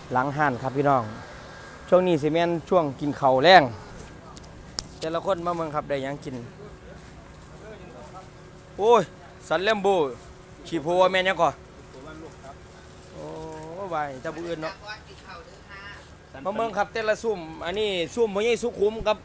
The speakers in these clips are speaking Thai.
หลังหันครับพี่น้องช่วงนี้สิแม่นช่วงกินข้าวแรงแต่ละคนมาเมืองครับได้ยังกินโอ้ยสันเลมโบขี่โพแม่นยังก่อโอ้บายตาบุอื่นเนาะมาเมืองครับแต่ละซุ่มอันนี้ซุ่มพ่อใหญ่สุขุมครับ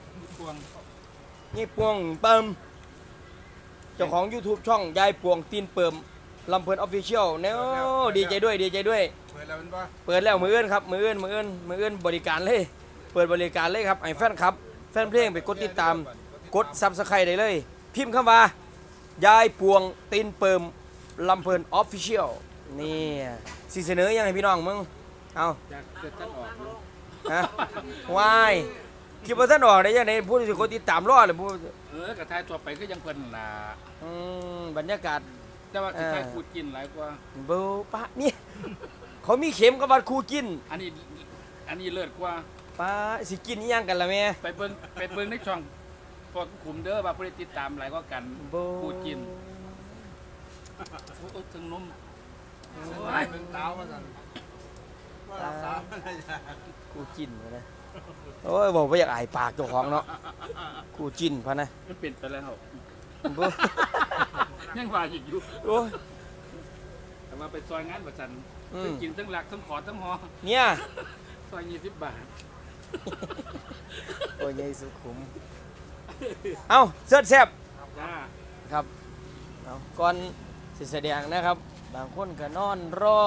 นี่ปวงเปิมเจ้าของ YouTube ช่องยายปวงตีนเปิมลำเพลินออฟฟิเชียลเนาะดีใจด้วยเปิดแล้วเป็นปะเปิดแล้วมืออื่นครับมืออื่นบริการเลยเปิดบริการเลยครับไอ้แฟนครับแฟนเพลงไปกดติดตามกดซับสไครต์ได้เลยพิมพ์คำว่ายายปวงตีนเปิมลำเพลินออฟฟิเชียลนี่สิเสนอยังไงพี่น้องมึงเอาจากเกิดท่านออกฮะวายคิดว่าท่านออกได้ยังไงพูดถึงคนติดตามรอดเลยพูดกระทายตัวไปก็ยังเพิ่นล่ะบรรยากาศแต่ว่าที่ไทยคูกินหลายกว่าเบอร์ปะนี่เขามีเข็มกับบัตรคูกินอันนี้เลิศกว่าป้าสิกินยังกันละแม่ไปเบิ่งในช่องพอขุมเด้อว่าผู้ใดติดตามหลายกว่ากันคูกินโอ้ถึงนมเป็นเต้ามาสั่นคูกินนะโอ้ยบอกว่าอยากอายปากเจ้าของเนาะคูจินพะนะมันเปลี่ยนไปแล้วยังว่าอีกอยู่โอ้ยแต่ว่าไปซอยงานประจันกินทั้งหลักทั้งขอทั้งหอเนี่ยซอย20 บาทโอ้ยยายสุขุมเอ้าเสิร์ชแซ่บครับเอาก่อนสิแสดงนะครับบางคนก็นอนรอ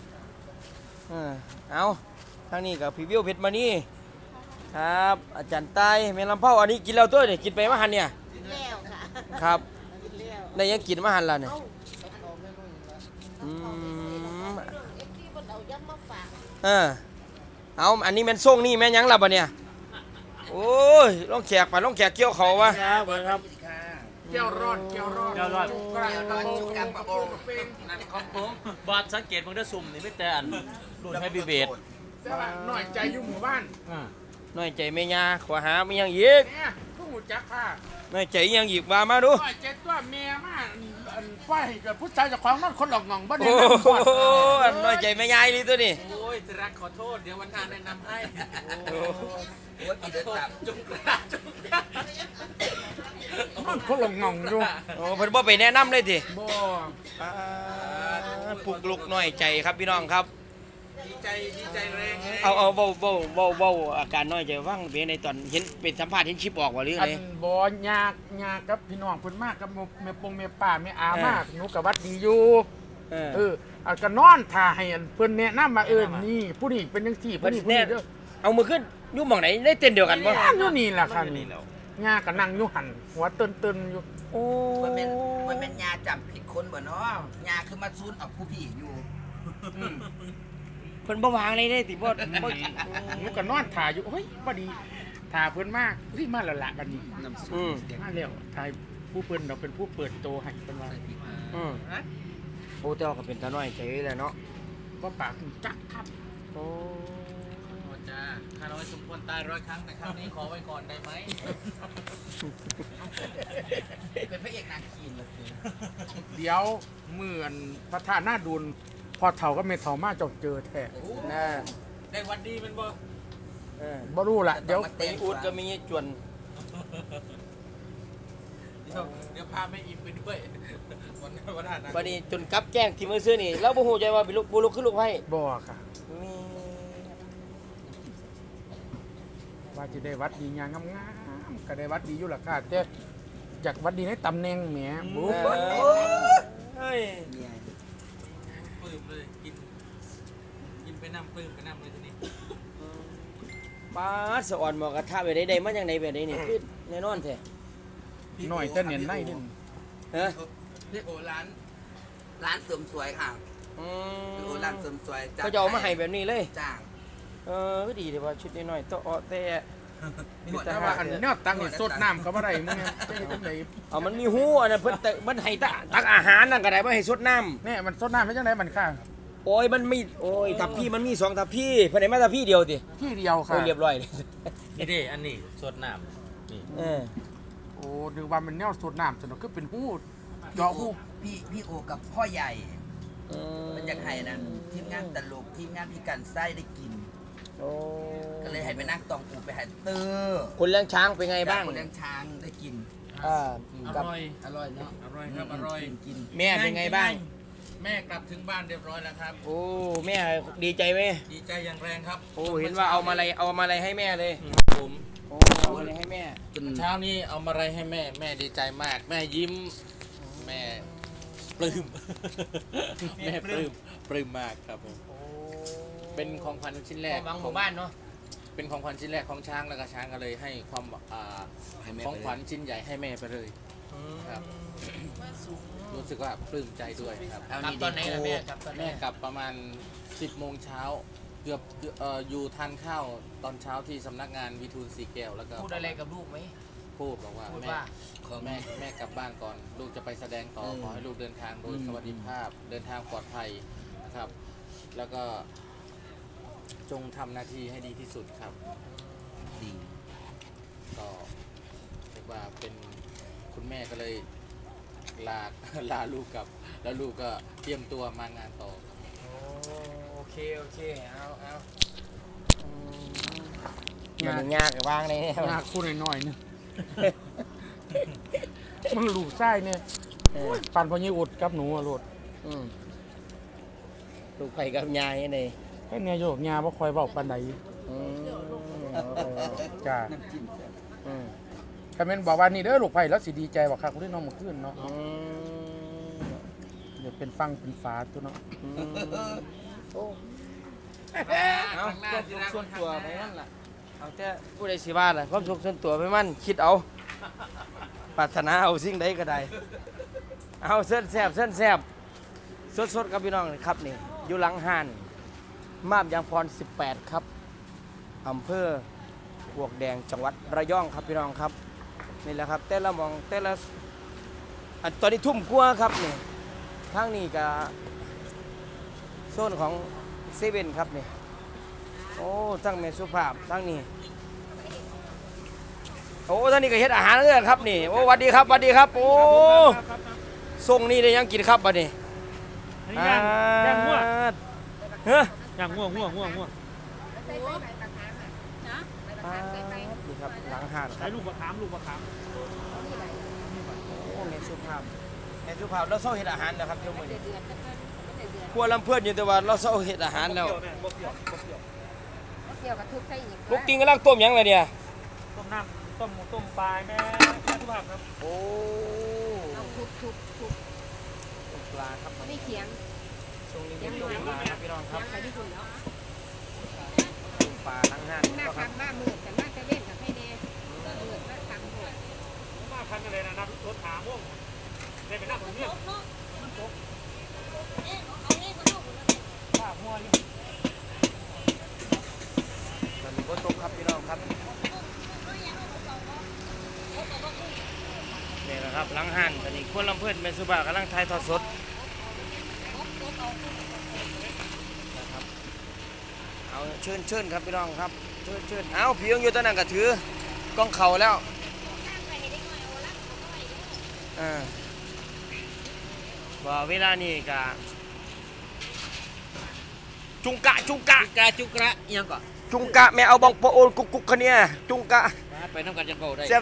เอาทางนี้กับพรีวิวเพชรมานี่ครับอาจารย์ใต้แม่ลำเผาอันนี้กินแล้วตัวเนี่ยกินไปมะหันเนี่ยกินแล้วค่ะครับในยังกินมะหันแล้วเนี่ยเอาอันนี้แม่นส่งนี่แม่ยังหลับอ่ะเนี่ยโอ้ยลองแขกเกี่ยวเขาวะครับเกี่ยวรอดกันปะโอ้นั่นของผมบอสสังเกตมึงได้ซุ่มนี่ไม่แต่อันรุ่นให้บีเบดแต่ว่าหน่อยใจอยู่หมู่บ้านน้อยใจแม่ยาขวาหาไม่ยังอีกผู้หูจักค่ะน้อยใจยังอีกว่ามาดูน้อยใจตัวเมียมาป้ายกับผู้ชายเจ้าของนั่นคนหลอกงองบ้านนี้น้อยใจแม่ยาลีตัวนี้โอ้ยรักขอโทษเดี๋ยววันหน้าแนะนำให้จุกระคนหลอกงองดูโอ้เพิ่นบ่ไปแนะนำเลยทีบ่ปลุกลุกน้อยใจครับพี่น้องครับดีใจแรงเอาเบาอาการน้อยใจฟังเป็นในตอนเห็นเป็นสัมภาษณ์เห็นชิปออกว่าหรือไงบ่ยากกับพี่น้องเพิ่นมากกับแม่ปงแม่ป้าแม่อามากหนูกับวัดดีอยู่ก็นอนท่าให้เพิ่นแนะนำมานี่ผู้นี้เป็นจังซี่ผู้นี้เด้อเอามือขึ้นอยู่หม่องไหนได้เต้นเดียวกันบ่อยู่นี่ล่ะค่ะนี่ยาก็นั่งอยู่หั่นหัวตื่นอยู่โอ้มันเป็นยาจับผิดคนบ่เนาะยาคือมาซูนเอาผู้พี่อยู่เพิ่นบ่วางเลยได้ติบ่หนูก็นอนถ่ายอยู่เฮ้ยบ่ดีถ่าเพิ่นมากมาแล้วล่ะบัดนี้มาแล้วถ่ายผู้เพิ่นเราเป็นผู้เปิดโตให้เพิ่นว่าโอ้แต่ว่าก็เป็นตาน้อยใจแหละเนาะบ่ปากจักครับโอ้ขอโทษจ้าข้าน้อยสมควรตาย100 ครั้งแต่ครั้งนี้ขอไว้ก่อนได้ไหมเป็นพระเอกนางคีนเลยเดี๋ยวเหมือนพระธาตุหน้าดุลพอเฒ่าก็ไม่เฒ่ามาเจอแท้น่ะได้วันดีเป็นบ่บ่รู้ล่ะเดี๋ยวอูดก็มีจวนเดี๋ยวพาแม่อิ่มไปด้วยบัดนี้จนกลับแจ้งที่มือซื้อนี่แล้วบ่ฮู้ใจว่าเป็นลูกคือลูกไผบ่ค่ะว่าจะได้วัดดีงามก็ได้วัดดีอยู่ล่ะค่ะแต่อยากวัดดีในตำแหน่งแหมบุ๊บเฮ้ยปื้มเลยกินไปน้ำปื้มไปน้ำเลยทีนี้ป้าสะอ่อนหมอกระทะไปได้มาอย่างไรแบบนี้นี่คือแน่นอนแท้หน่อยแต่เน้นได้นี่พี่โอร้านเสริมสวยค่ะโอร้านเสริมสวยเขาจะเอามาให้แบบนี้เลยจ้าก็ดีเลยว่าชุดน้อยๆต้องแต่แต่ว่าอันนี้ตั้งสดน้ำเขาอะไรมึงเนี่ยเอามันมีหูอันนั้นเพิ่นมันให้ตักอาหารนั่นก็ได้ว่าให้สดน้ำเนี่ยมันสดน้ำไม่ใช่ไหนมันข้างโอ้ยมันมีโอ้ยทับพี่มันมี2ทับพี่เพิ่นได้มาทับพี่เดียวติที่เดียวค่ะเรียบร้อยเลยนี่ดิอันนี้สดน้ำนี่โอ้ดูว่ามันแนวสดน้ำสนุกคือเป็นหูเจาะหูพี่โอกับพ่อใหญ่มันอยากให้นั่นทีมงานตลกทีมงานพี่กันไส้ได้กินโอ้ก็เลยให้ไปนั่งตองอูไปให้เตอร์คนเลี้ยงช้างเป็นไงบ้างคนเลี้ยงช้างได้กินอกับร่อยอร่อยเนาะอร่อยครับอร่อยกินแม่เป็นไงบ้างแม่กลับถึงบ้านเรียบร้อยแล้วครับโอ้แม่ดีใจไหมดีใจอย่างแรงครับโอ้เห็นว่าเอามาอะไรให้แม่เลยผมโอ้เอาอะไรให้แม่เช้านี้เอามาอะไรให้แม่แม่ดีใจมาก แม่ยิ้ม แม่ปลื้ม แม่ปลื้มมากครับผมเป็นของขวัญชิ้นแรกบางหมู่บ้านเนาะเป็นของขวัญชิ้นแรกของช้างแล้วก็ช้างก็เลยให้ความของขวัญชิ้นใหญ่ให้แม่ไปเลยครับรู้สึกว่าปลื้มใจด้วยครับกลับตอนไหนล่ะแม่กลับตอนไหนแม่กลับประมาณ 10 โมงเช้าเกือบอยู่ทานข้าวตอนเช้าที่สำนักงานวิทูลสีแก้วแล้วก็พูดอะไรกับลูกไหมพูดบอกว่าพูดแม่ว่าแม่กลับบ้านก่อน ลูกจะไปแสดงต่อขอให้ลูกเดินทางโดยสวัสดิภาพเดินทางปลอดภัยนะครับ แล้วก็จงทำหน้าที่ให้ดีที่สุดครับดีก็เรียกว่าเป็นคุณแม่ก็เลยลา ลาลูกกลับ แล้วลูกก็เตรียมตัวมางานต่อครับโอเคเอามันยากกับวางเลยเนี่ยหน้าคู่น้อยๆเนี่ยมันหลูไส้เนี่ยปันพอยี่อุดกับหนูอะโลดลูกไผ่กับยายนี่ก็เนี่ยโยกงาบ่คอยเว้าปานใดจ้าน้ำจิ้มคอมเมนต์บอกว่านี่เด้อลูกไผ่แล้วสิดีใจบ่คักได้น้องมื้อคืนเนาะเดี๋ยวเป็นฟังเป็นฟ้าตัวเนาะเอาความสุขส่วนตัวไปนั่นล่ะเอาแต่ผู้ใดสิว่าล่ะความสุขส่วนตัวไปมันคิดเอาปรารถนาเอาสิ่งใดก็ได้เอาเส้นแซ่บสดๆกับพี่น้องครับนี่อยู่หลังห้านมาบยางพร18ครับอำเภอปวกแดงจังหวัดระยองครับพี่น้องครับนี่แหละครับแต่ละมองแต่ละอันตอนนี้ทุ่มกว่าครับนี่ทางนี้ก็โซนของเซเว่นครับนี่โอ้ทั้งเมสุภาพทั้งนี้โอ้ทั้งนี้ก็เฮ็ดอาหารเอื้อนครับนี่โอ้สวัสดีครับโอ้ส่งนี่ได้ยังกินครับบัดนี้ย่างงัวเฮ้ยย่างงัวนี่ครับหลังหาดคใช้รับลูกมะขามโอ้เมสุภาพเราเศร้าเฮ็ดอาหารแล้วครับเจ้ามื้อนี้ครัวลำเพื่อนอยู่แต่ว่าเราเศร้าเฮ็ดอาหารแล้วเกี่ยวกับทุกไส้อีกลูกติงกำลังต้มหยังเลยเนี่ยต้มน้ำต้มหมูต้มปลาแม่ทุกภาพครับโอ้เอาทุกต้มปลาครับไม่เขียงช่วงนี้เป็นต้มปลาครับพี่น้องครับยังไปที่คุณเนาะต้มปลาทั้งห้านหน้าก็ครับทำบ้ามือแต่หน้าจะเล่นกับให้แน่มือหน้าทำหัวมาพันอะไรนะนับรถถามวงได้เป็นนักของเนี่ยข้าหัวอยู่ตอนนี้ก็ต้มครับพี่น้องครับนี่แหละครับหลังห้านตอนนี้ครัวลำเพื่อนเมสุภาพกำลังถ่ายทอดสดนะครับเอาเชิญครับพี่น้องครับเชิญเอาพี่ยังอยู่ตอนนั้นก็ถือกล้องเข่าแล้วว่าเวลานี้ก็จุงกะจุกระยังก่อนจุงกะแม่เอาบองปะโอนกุกคะเนี่ยจุงกะไปน้ำกันจะโกได้แซ่บ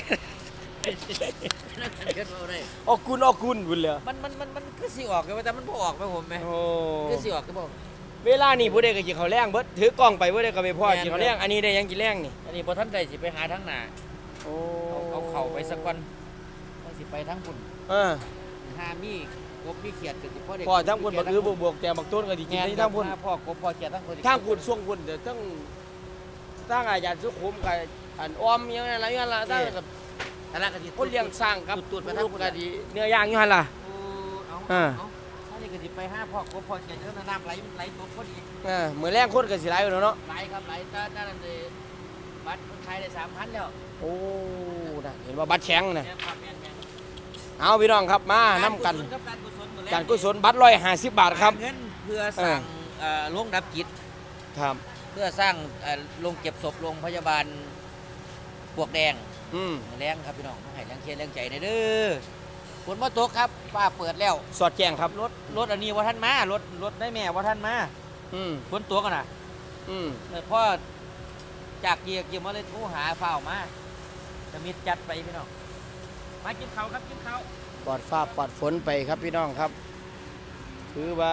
น้ำกันจะโกได้ออกกุนบุญเลยมันคือสิออกกันแต่มันบ่ออกไปผมไหมโอ้คือสิออกก็บอกเวลานี่ผู้ใดก็กินข้าวแรงเบิดถือกล้องไปผู้ใดก็ไปพ่อกินข้าวแรงอันนี้ได้ยังกินแรงนี่อันนี้พอท่านใดสิไปหาทั้งหน้าโอ้เอาเข่าไปสักวันสิไปทั้งบุญ หามีกบมีเขียดก็สิพ่อเด็กพ่อทั้งคนบักอือบวกแต่บักต้นก็สิกินที่ทั้งพุ่นพ่อกบพ่อเขียดทั้งคนทั้งพุ่นส่วงพุ่นเดี๋ยวทั้งอาจารย์สุขุมกับอันอ้อมยังอะไรอย่างละทั้งกับแต่ละก็สิคนเลี้ยงสร้างกับตูดไปทั้งลูกพุ่นก็ดีเนื้อย่างอยู่หั่นล่ะเอาอันนี้ก็สิไปหาพ่อกบพ่อเขียดเท่าน้ำไหลตกพอดีมื้อแรงคนก็สิหลายอยู่เนาะไหลครับไหลตานั่นเลยบัตรขายได้ 3,000 แล้วโอ้น่ะเห็นว่าบัตรแข็งน่ะแม่ครับแม่เอาพี่น้องครับมานํกัน การกุศลบัตร150 บาทครับเงินเพื่อสร้างโรงดับจิตครับเพื่อสร้างโรงเก็บศพโรงพยาบาลปวกแดงอืมแรงครับพี่น้องให้แรงเชียร์แรงใจเด้อฝนมาตกครับฟ้าเปิดแล้วสอดแจ้งครับรถอันนี้ว่าท่านมารถได้แม่ว่าท่านมาอืมฝนตกกันนะอืมพ่อจากเกียร์มาเลยโทรหาฝ้าวมาจะมีจัดไปพี่น้องมากินเขาครับกินเขาปลอดฟ้าปลอดฝนไปครับพี่น้องครับคือว่า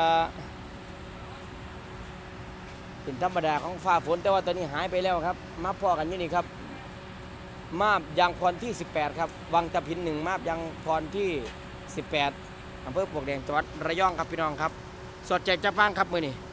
เป็นธรรมดาของฟ้าฝนแต่ว่าตอนนี้หายไปแล้วครับมาพอกันอยู่นี่ครับมาบยางพรที่ 18 ครับวังตะพิน1มาบยางพรที่ 18อำเภอปลวกแดงจังหวัดระยองครับพี่น้องครับสดแจกจับบ้านครับมือนี่